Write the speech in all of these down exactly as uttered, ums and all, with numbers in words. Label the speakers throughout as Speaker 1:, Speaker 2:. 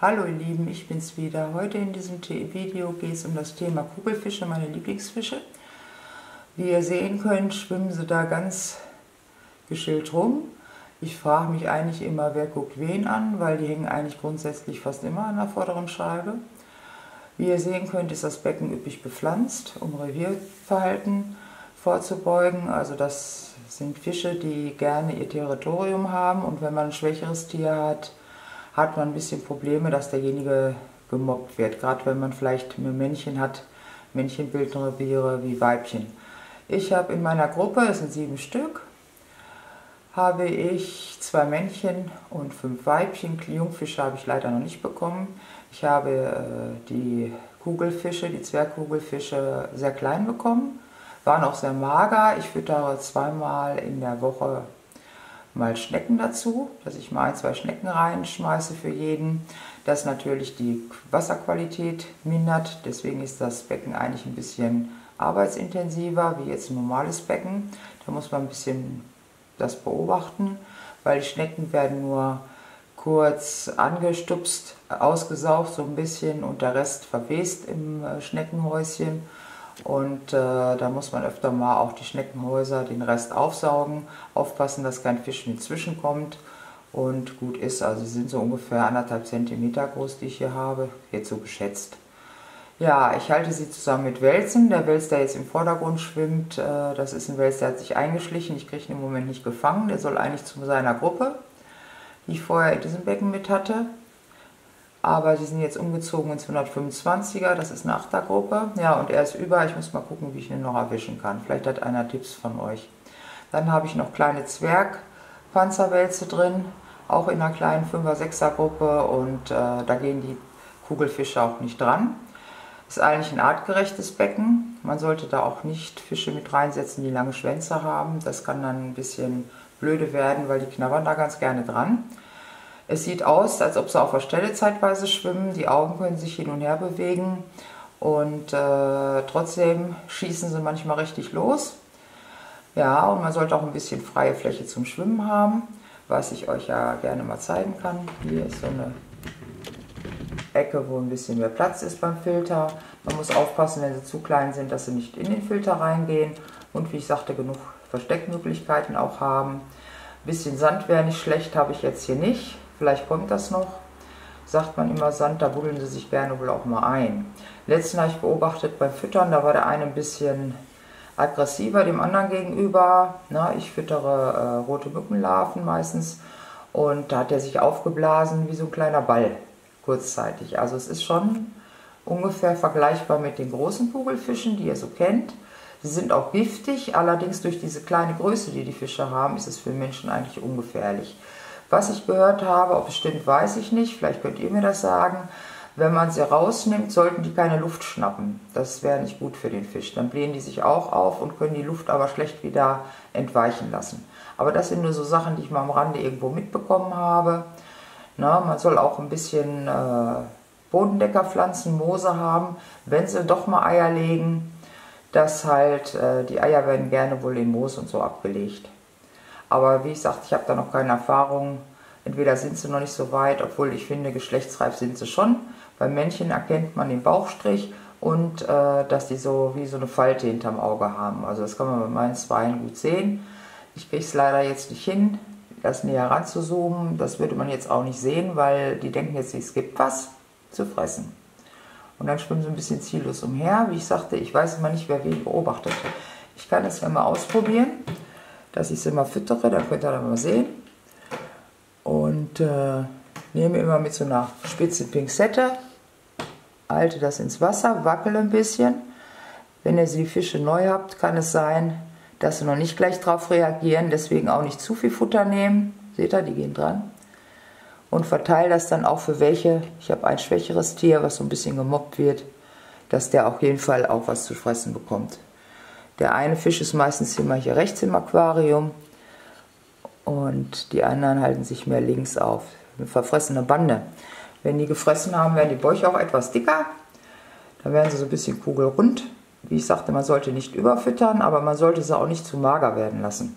Speaker 1: Hallo ihr Lieben, ich bin's wieder. Heute in diesem Video geht es um das Thema Kugelfische, meine Lieblingsfische. Wie ihr sehen könnt, schwimmen sie da ganz geschillt rum. Ich frage mich eigentlich immer, wer guckt wen an, weil die hängen eigentlich grundsätzlich fast immer an der vorderen Scheibe. Wie ihr sehen könnt, ist das Becken üppig bepflanzt, um Revierverhalten vorzubeugen. Also das sind Fische, die gerne ihr Territorium haben, und wenn man ein schwächeres Tier hat, hat man ein bisschen Probleme, dass derjenige gemobbt wird. Gerade wenn man vielleicht ein Männchen hat. Männchen bilden Reviere wie Weibchen. Ich habe in meiner Gruppe, es sind sieben Stück, habe ich zwei Männchen und fünf Weibchen. Die Jungfische habe ich leider noch nicht bekommen. Ich habe äh, die Kugelfische, die Zwergkugelfische sehr klein bekommen. Waren auch sehr mager. Ich füttere zweimal in der Woche mal Schnecken dazu, dass ich mal ein, zwei Schnecken reinschmeiße für jeden. Das natürlich die Wasserqualität mindert, deswegen ist das Becken eigentlich ein bisschen arbeitsintensiver wie jetzt ein normales Becken. Da muss man ein bisschen das beobachten, weil die Schnecken werden nur kurz angestupst, ausgesaugt so ein bisschen, und der Rest verwest im Schneckenhäuschen. Und äh, da muss man öfter mal auch die Schneckenhäuser, den Rest aufsaugen, aufpassen, dass kein Fisch mit zwischenkommt und gut ist. Also sie sind so ungefähr anderthalb Zentimeter groß, die ich hier habe, jetzt so geschätzt. Ja, ich halte sie zusammen mit Welsen. Der Wels, der jetzt im Vordergrund schwimmt, äh, das ist ein Wels, der hat sich eingeschlichen. Ich kriege ihn im Moment nicht gefangen. Der soll eigentlich zu seiner Gruppe, die ich vorher in diesem Becken mit hatte. Aber die sind jetzt umgezogen ins hundertfünfundzwanziger, das ist eine Achtergruppe. Ja, und er ist über, ich muss mal gucken, wie ich ihn noch erwischen kann. Vielleicht hat einer Tipps von euch. Dann habe ich noch kleine Zwergpanzerwälze drin, auch in einer kleinen fünfer sechser Gruppe, und äh, da gehen die Kugelfische auch nicht dran. Ist eigentlich ein artgerechtes Becken. Man sollte da auch nicht Fische mit reinsetzen, die lange Schwänze haben. Das kann dann ein bisschen blöde werden, weil die knabbern da ganz gerne dran. Es sieht aus, als ob sie auf der Stelle zeitweise schwimmen, die Augen können sich hin und her bewegen, und äh, trotzdem schießen sie manchmal richtig los. Ja, und man sollte auch ein bisschen freie Fläche zum Schwimmen haben, was ich euch ja gerne mal zeigen kann. Hier ist so eine Ecke, wo ein bisschen mehr Platz ist beim Filter. Man muss aufpassen, wenn sie zu klein sind, dass sie nicht in den Filter reingehen, und wie ich sagte, genug Versteckmöglichkeiten auch haben. Ein bisschen Sand wäre nicht schlecht, habe ich jetzt hier nicht. Vielleicht kommt das noch. Sagt man immer Sand, da buddeln sie sich gerne wohl auch mal ein. Letzten habe ich beobachtet beim Füttern, da war der eine ein bisschen aggressiver dem anderen gegenüber. Na, ich füttere äh, rote Mückenlarven meistens, und da hat er sich aufgeblasen wie so ein kleiner Ball, kurzzeitig. Also es ist schon ungefähr vergleichbar mit den großen Kugelfischen, die ihr so kennt. Sie sind auch giftig, allerdings durch diese kleine Größe, die die Fische haben, ist es für Menschen eigentlich ungefährlich. Was ich gehört habe, ob es stimmt, weiß ich nicht, vielleicht könnt ihr mir das sagen. Wenn man sie rausnimmt, sollten die keine Luft schnappen. Das wäre nicht gut für den Fisch. Dann blähen die sich auch auf und können die Luft aber schlecht wieder entweichen lassen. Aber das sind nur so Sachen, die ich mal am Rande irgendwo mitbekommen habe. Na, man soll auch ein bisschen äh, Bodendeckerpflanzen, Moose haben, wenn sie doch mal Eier legen. Dass halt, äh, die Eier werden gerne wohl in Moos und so abgelegt. Aber wie ich sagte, ich habe da noch keine Erfahrung. Entweder sind sie noch nicht so weit, obwohl ich finde, geschlechtsreif sind sie schon. Beim Männchen erkennt man den Bauchstrich und äh, dass die so wie so eine Falte hinterm Auge haben. Also das kann man bei meinen Zweien gut sehen. Ich kriege es leider jetzt nicht hin, das näher ranzuzoomen. Das würde man jetzt auch nicht sehen, weil die denken jetzt, es gibt was zu fressen. Und dann schwimmen sie ein bisschen ziellos umher. Wie ich sagte, ich weiß immer nicht, wer wen beobachtet. Ich kann es ja mal ausprobieren, dass ich sie mal füttere, dann könnt ihr dann mal sehen. Und äh, nehme immer mit so einer spitzen Pinzette, halte das ins Wasser, wackele ein bisschen. Wenn ihr die Fische neu habt, kann es sein, dass sie noch nicht gleich drauf reagieren, deswegen auch nicht zu viel Futter nehmen. Seht ihr, die gehen dran. Und verteile das dann auch für welche. Ich habe ein schwächeres Tier, was so ein bisschen gemobbt wird, dass der auf jeden Fall auch was zu fressen bekommt. Der eine Fisch ist meistens immer hier rechts im Aquarium, und die anderen halten sich mehr links auf. Eine verfressene Bande. Wenn die gefressen haben, werden die Bäuche auch etwas dicker. Dann werden sie so ein bisschen kugelrund. Wie ich sagte, man sollte nicht überfüttern, aber man sollte sie auch nicht zu mager werden lassen.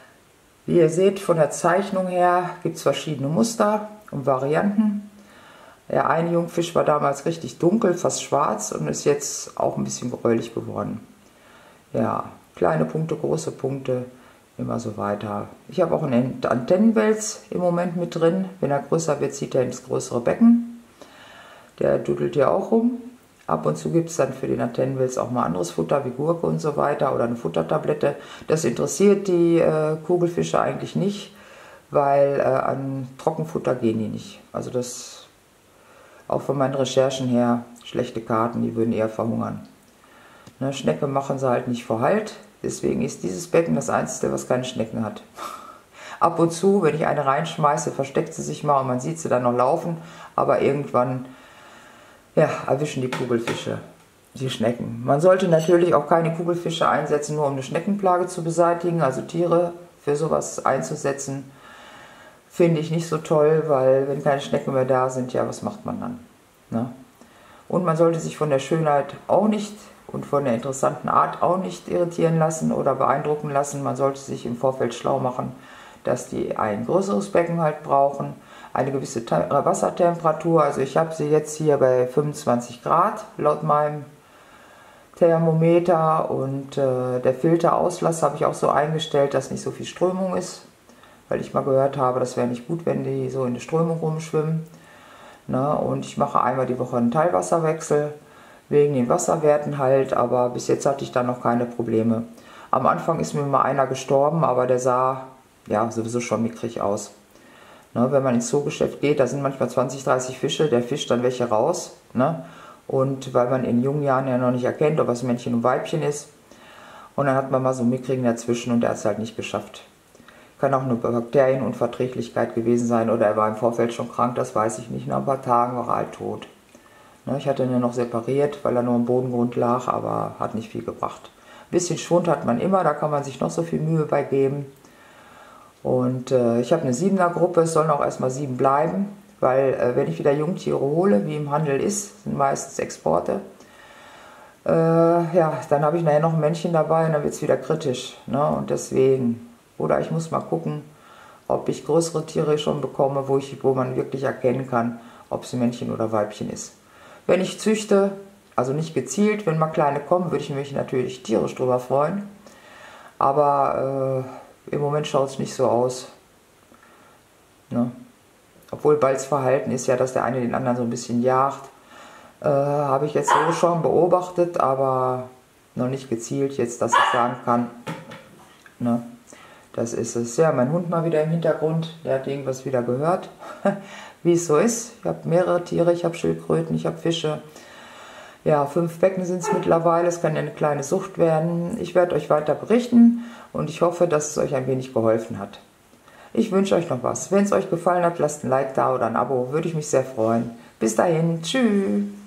Speaker 1: Wie ihr seht, von der Zeichnung her gibt es verschiedene Muster und Varianten. Der eine Jungfisch war damals richtig dunkel, fast schwarz und ist jetzt auch ein bisschen gräulich geworden. Ja, kleine Punkte, große Punkte, immer so weiter. Ich habe auch einen Antennenwels im Moment mit drin. Wenn er größer wird, zieht er ins größere Becken. Der dudelt ja auch rum. Ab und zu gibt es dann für den Antennenwels auch mal anderes Futter, wie Gurke und so weiter oder eine Futtertablette. Das interessiert die äh, Kugelfische eigentlich nicht, weil äh, an Trockenfutter gehen die nicht. Also das, auch von meinen Recherchen her, schlechte Karten, die würden eher verhungern. Ne, Schnecke machen sie halt nicht vor Halt, deswegen ist dieses Becken das einzige, was keine Schnecken hat. Ab und zu, wenn ich eine reinschmeiße, versteckt sie sich mal und man sieht sie dann noch laufen, aber irgendwann ja, erwischen die Kugelfische die Schnecken. Man sollte natürlich auch keine Kugelfische einsetzen, nur um eine Schneckenplage zu beseitigen, also Tiere für sowas einzusetzen, finde ich nicht so toll, weil wenn keine Schnecken mehr da sind, ja, was macht man dann? Ne? Und man sollte sich von der Schönheit auch nicht und von der interessanten Art auch nicht irritieren lassen oder beeindrucken lassen. Man sollte sich im Vorfeld schlau machen, dass die ein größeres Becken halt brauchen, eine gewisse Wassertemperatur. Also ich habe sie jetzt hier bei fünfundzwanzig Grad laut meinem Thermometer und äh, der Filterauslass habe ich auch so eingestellt, dass nicht so viel Strömung ist, weil ich mal gehört habe, das wäre nicht gut, wenn die so in der Strömung rumschwimmen. Na, und ich mache einmal die Woche einen Teilwasserwechsel, wegen den Wasserwerten halt, aber bis jetzt hatte ich da noch keine Probleme. Am Anfang ist mir mal einer gestorben, aber der sah ja sowieso schon mickrig aus. Ne, wenn man ins Zoogeschäft geht, da sind manchmal zwanzig, dreißig Fische, der fischt dann welche raus. Ne? Und weil man in jungen Jahren ja noch nicht erkennt, ob es Männchen und Weibchen ist. Und dann hat man mal so einen mickrigen dazwischen und der hat es halt nicht geschafft. Kann auch eine Bakterienunverträglichkeit gewesen sein oder er war im Vorfeld schon krank, das weiß ich nicht. Nach ein paar Tagen war er halt tot. Ne, ich hatte ihn ja noch separiert, weil er nur im Bodengrund lag, aber hat nicht viel gebracht. Ein bisschen Schwund hat man immer, da kann man sich noch so viel Mühe bei geben. Und äh, ich habe eine siebener Gruppe, es sollen auch erstmal sieben bleiben, weil äh, wenn ich wieder Jungtiere hole, wie im Handel ist, sind meistens Exporte, äh, ja, dann habe ich nachher noch ein Männchen dabei und dann wird es wieder kritisch. Ne? Und deswegen, oder ich muss mal gucken, ob ich größere Tiere schon bekomme, wo, ich, wo man wirklich erkennen kann, ob es ein Männchen oder Weibchen ist. Wenn ich züchte, also nicht gezielt, wenn mal kleine kommen, würde ich mich natürlich tierisch drüber freuen, aber äh, im Moment schaut es nicht so aus. Ne? Obwohl Balzverhalten ist ja, dass der eine den anderen so ein bisschen jagt. Äh, habe ich jetzt so schon beobachtet, aber noch nicht gezielt, jetzt, dass ich sagen kann, ne? Das ist es. Ja, mein Hund mal wieder im Hintergrund, der hat irgendwas wieder gehört, wie es so ist. Ich habe mehrere Tiere, ich habe Schildkröten, ich habe Fische. Ja, fünf Becken sind es mittlerweile, es kann ja eine kleine Sucht werden. Ich werde euch weiter berichten und ich hoffe, dass es euch ein wenig geholfen hat. Ich wünsche euch noch was. Wenn es euch gefallen hat, lasst ein Like da oder ein Abo, würde ich mich sehr freuen. Bis dahin, tschüss.